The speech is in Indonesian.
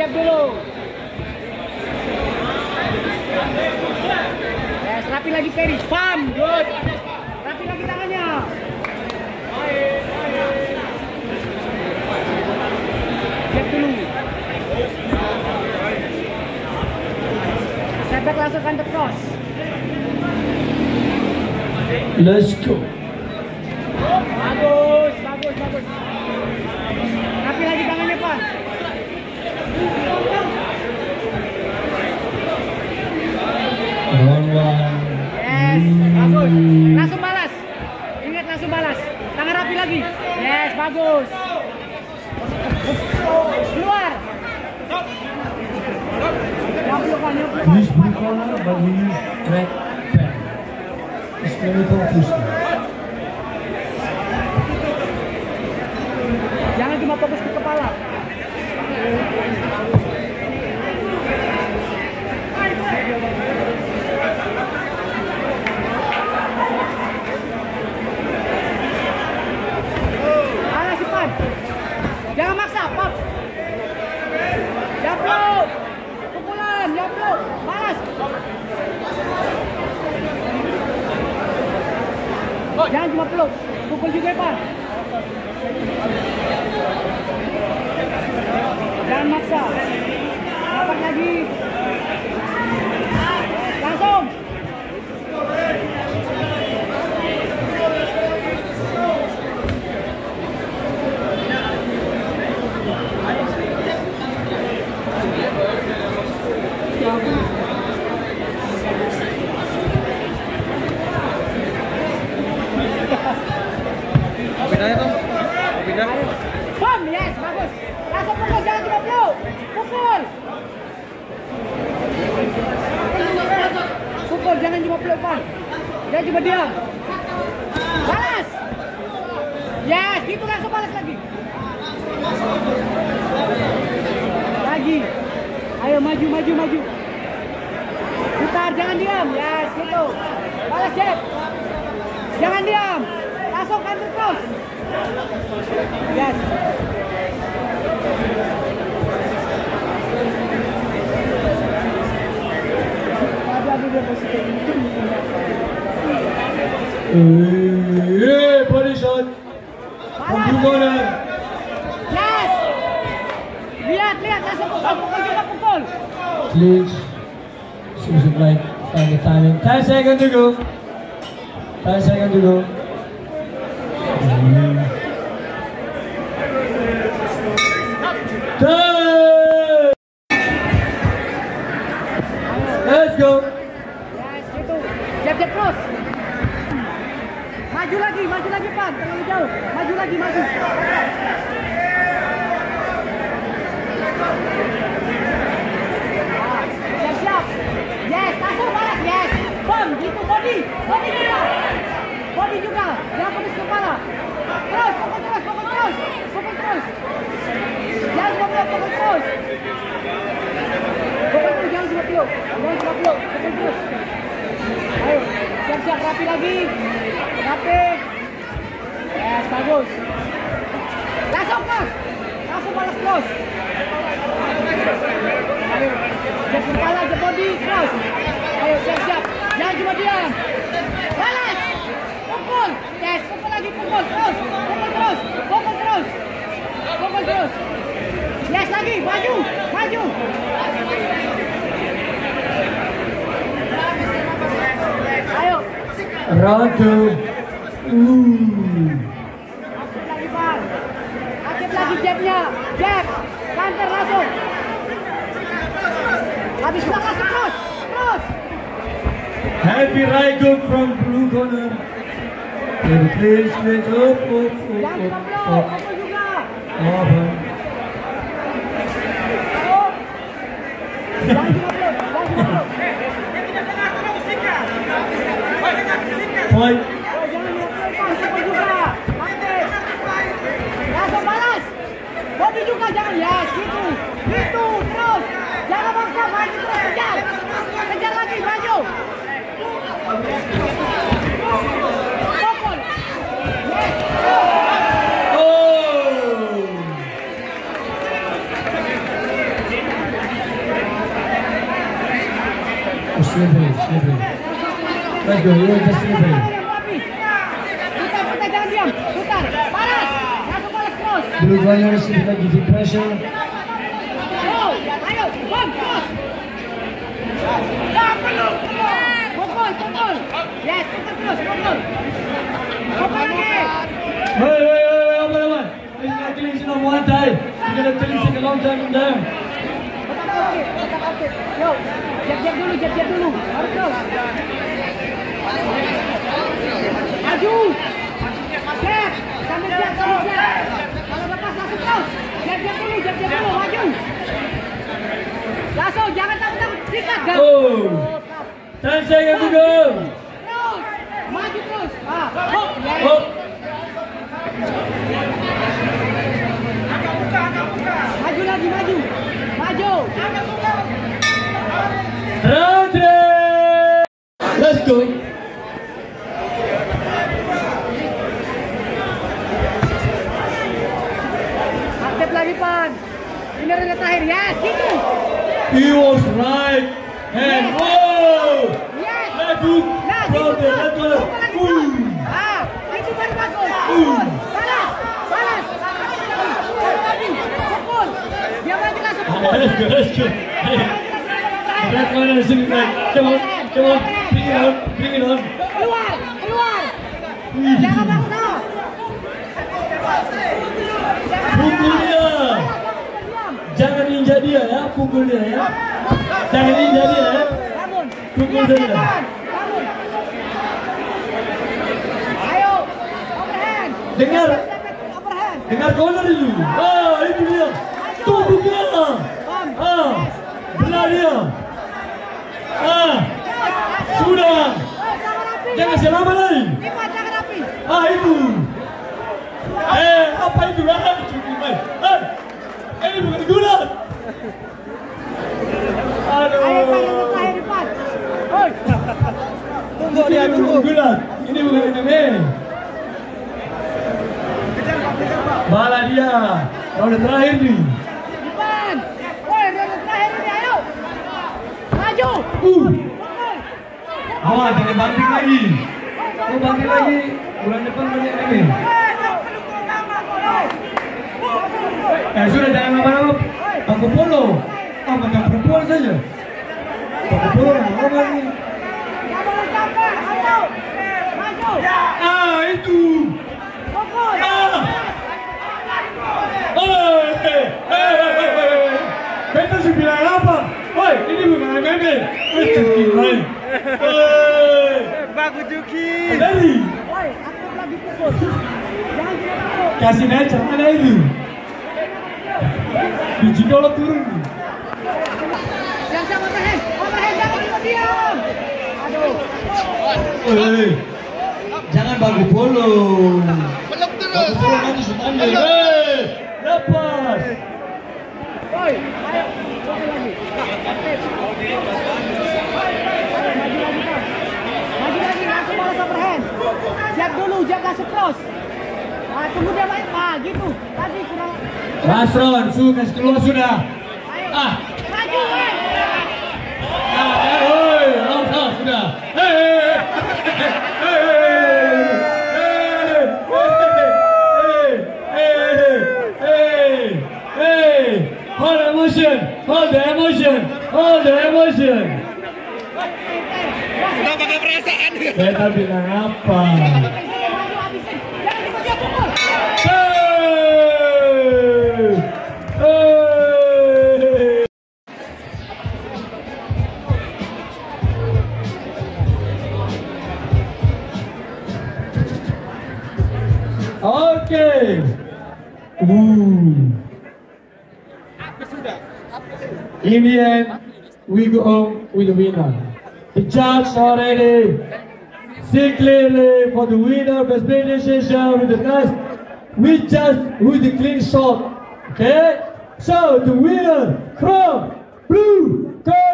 Siap dulu. Yes, rapi lagi Ferry. Pam, good. Rapi lagi tangannya. Siap dulu. Step back langsung counter cross. Let's go. Bagus, bagus, bagus. Rapi lagi tangannya, Pak. Yes, bagus. Langsung balas. Ingat langsung balas. Tangan rapi lagi. Yes, bagus. Keluar. Use blue corner, but we use red pen. It's very confusing. Jangan cuma fokus ke kepala. Alas Ipan. Jangan maksa, Pap. Japlo. Pukulan, Japlo. Balas. Jangan cuma peluk. Pukul juga, Pak. Jangan maksa. Dapat lagi. Langsung. Pindahnya tuh. Pindah. Bom, yes, bagus. Langsung pukul, jangan cuma peluk. Pukul. Pukul, jangan cuma peluk, Pan. Jangan cuma diam. Balas. Yes, gitu langsung balas lagi. Lagi. Ayo maju, maju, maju. Putar, jangan diam. Yes, gitu. Balas, Jeff. Jangan diam. Langsung counter cross. Yes. Body shot. Blue corner. Yes. Lihat, lihat, langsung pukul, pukul juga pukul. Please. Seems like find the timing. 10 seconds to go. 10 seconds to go. Let's go. Yes, gitu. Siap-siap terus. Maju lagi, Pan. Terlalu jauh. Maju lagi, maju. Siap-siap. Yes, langsung balas. Yes. Bom, gitu, body. Body juga. Body juga. Jangan fokus kepala. Terus, pukul terus, pukul terus. Pukul terus. Jangan cuma peluk, pukul terus. Pukul terus, jangan cuma peluk. Jangan cuma peluk, pukul terus. Ayo, siap-siap, rapi lagi. Rapi. Yes, bagus. Langsung cross. Langsung balas cross. Ayo, jab kepala, jab body, cross. Ayo, siap-siap. Jangan cuma diam. Balas. Pukul. Yes, pukul lagi, pukul terus. Pukul terus. Pukul terus. Pukul terus. Yes, lagi. Maju. Maju. Ayo. Round 2. Aktif lagi, Pak. Aktif lagi jabnya. Jab. Counter langsung. Habis itu langsung terus. Terus. Heavy right hook from blue corner. Please, please, up. Jangan cuma peluk. Pukul juga. Open. Ayo. Jangan cuma peluk. Jangan cuma peluk. Point. Oh, jangan lihat peluk, Pak. Pukul juga. Aktif. Langsung balas. Body juga jangan. Yes, gitu. Gitu. Terus. Jangan maksa. Maju terus. Kejar. Kejar lagi. Maju. Pukul. Yes. Oh! slippery, slippery. Let's go, you're just slippery. Putar, jangan diam. Putar, panas. Langsung balas cross. Blue runners, like giving pressure. Ayo, bom, cross. Pukul. Yes, putar terus, pukul. Pukul lagi. Hey, aman. He's not cleansing on one time. He's gonna cleanse it a long time from there. Tetap aktif. Yo, jab dulu. Harus terus. Maju. Jab. Sambil jab. Kalau lepas langsung terus. Jab dulu, maju. Langsung, jangan takut sikat. Oh, 10 seconds to go. Terus. Maju terus. Hook. Oh. Maju lagi. Maju. Round 3. Let's go. Aktif lagi, Pan. Ini ring terakhir. Yes, gitu. He was right. And whoa! Yes. Left hook. Nah, From gitu, the Pan. left Pukul leg. lagi, Boom. Pan. Itu baru bagus. Pukul. Balas. Pukul lagi. Pukul. Dia lagi langsung pukul. Let's go. Red runner is in the back. Come on. Bring it on. Keluar. Jangan maksa. Pukul dia. Jangan injak dia ya, pukul dia ya. Jangan injak dia ya. Bangun. Pukul dia. Bangun. Ayo. Overhand. Overhand. Dengar corner dulu. Itu dia. Tumbuk dia. Belah dia. Sudah. Jangan selama lagi. Lipat, jangan rapi. Itu. Apa itu? Ini bukan gula. Ayo, Pan, yang terakhir, Pan. Oi. Tunggu dia, Ini tunggu. bukan gula. Ini bukan MMA. Bala dia. Round terakhir nih. Pan. Oi, yang terakhir ini, ayo. Maju. Pukul. Awal jangan banting lagi. Kau banting lagi. Bulan depan banyak MMA. Sudah jangan lama-lama. Aku polo. Macam perempuan saja. Aku polo lama ni. Jangan boleh sampai. Ayo. Maju. Itu. Pukul. Betul sih bilang apa? Woi, ini bukan MMA. Cuki main. Bagus Juki. Dari. Oi, aktif lagi pukul. Jangan kena pukul. Kasih naik mana itu? Biji kalau turun. Yang sama overhand, jangan cuma diam. Aduh. Jangan bagu polo. Bagu polo nanti sudah ambil. Lepas. Oi, ayo. Pukul lagi. Aktif. Maju lagi, langsung balas overhand. Jab dulu, jab langsung cross. Tunggu dia main. Gitu. Tadi kurang. Last round, kasih keluar sudah. Maju, Wen. Sudah. Hold the emotion. Udah pakai perasaan. Beta bilang apa? Maju, habisin. Jangan cuma dia pukul. Okay. In the end, we go home with the winner. The judge already see clearly for the winner, best session with the nice, with the clean shot. Okay? So the winner from Blue Corner.